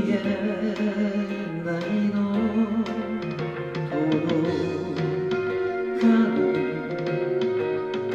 えないの届かぬ想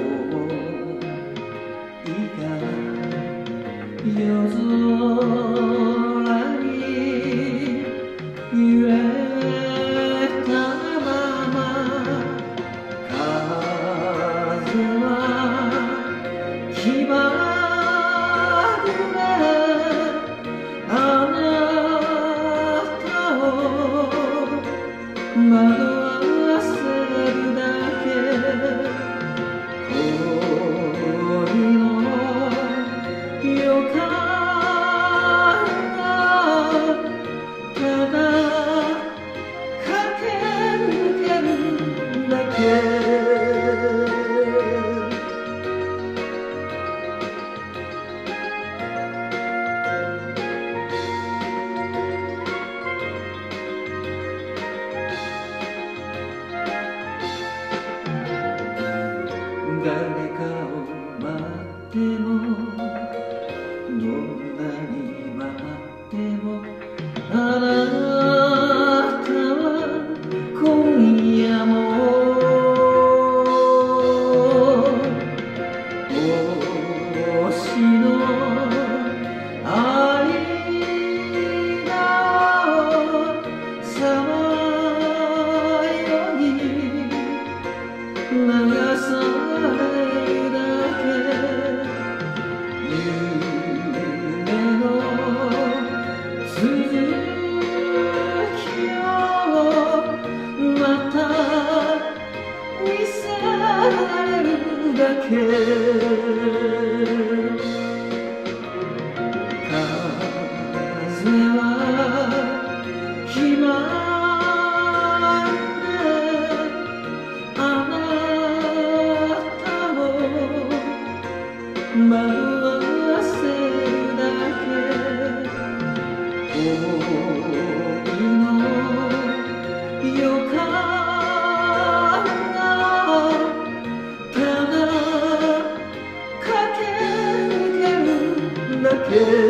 いが夜空に揺れたまま風は気まぐれあなたを惑わせるだけ恋の予感がただ駆け抜けるだけ誰かを待ってもどんなに待ってもあなたは今夜も星の間をさまよい流されるだけ夢の続きをまた見せられるだけ風は気まぐれあなたを惑わせるだけ想いの予感がただ駆け抜けるだけ